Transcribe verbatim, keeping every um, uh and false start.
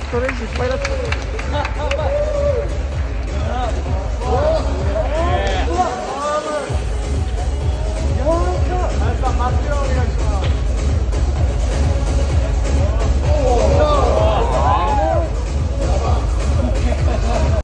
ストレンジいっぱいだった。